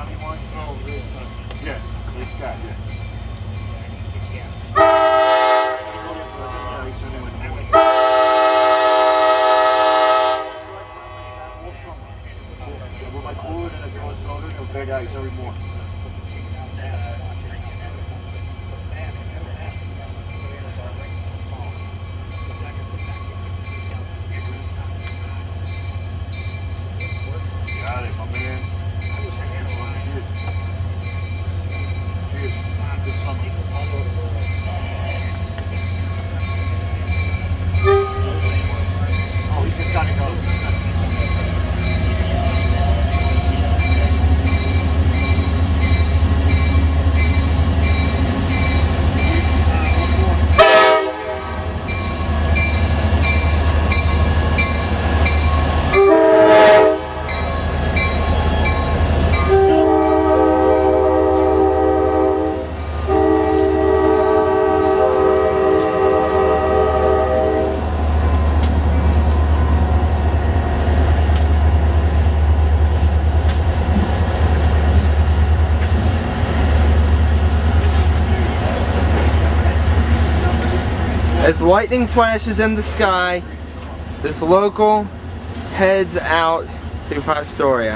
county one? Oh, this guy. Yeah, Lee Scott, yeah. With my food and I throw soda and a big ice every morning. Got it, my man. Cheers. Cheers. Good summer. Oh, he's just gotta go. As lightning flashes in the sky, this local heads out to Fostoria.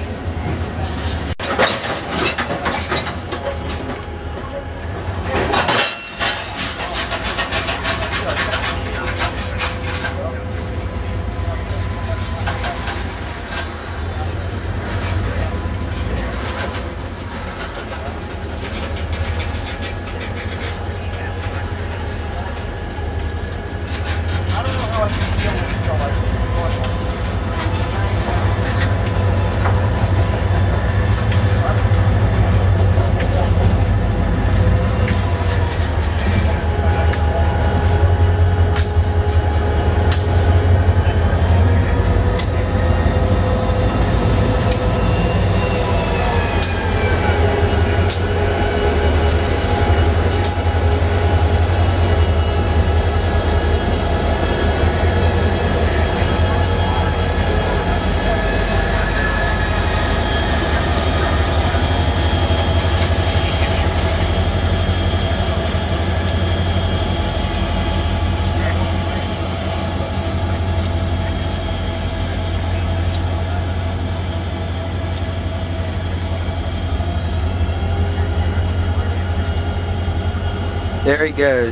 There he goes.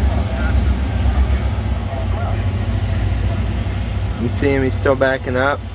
You see him, he's still backing up.